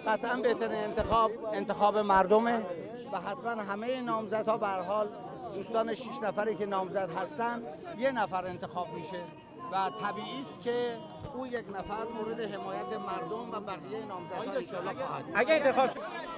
قطعا بهترین انتخاب مردمه و حتما همه نامزدها به هر حال دوستان 6 نفری که نامزد هستن 1 نفر انتخاب میشه و طبیعی است که او 1 نفر مورد حمایت مردم و بقیه نامزدها ان شاء الله خواهد. اگه انتخاب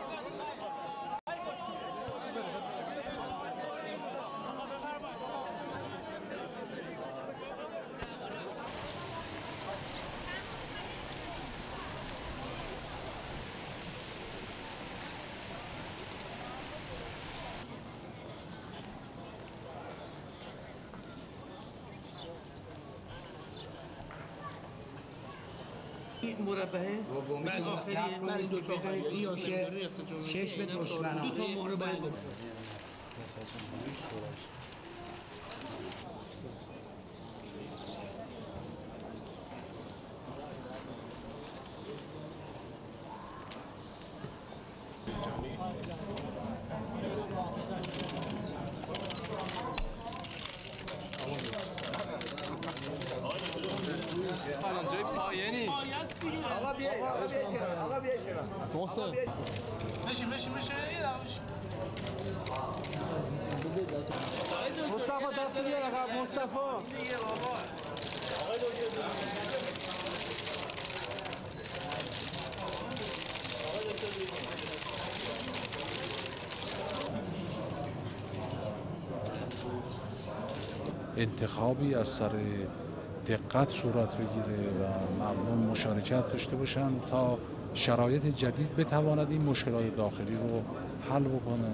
مربعه دومی من این دو تا چشم دشمنان دو تا مهره باید مصطفی دست بیار عقب مصطفی انتخابی از سر دقت صورت بگیره و مردم مشارکت داشته باشن تا شرایط جدید بتواند این مشکلات داخلی رو حل بکنه.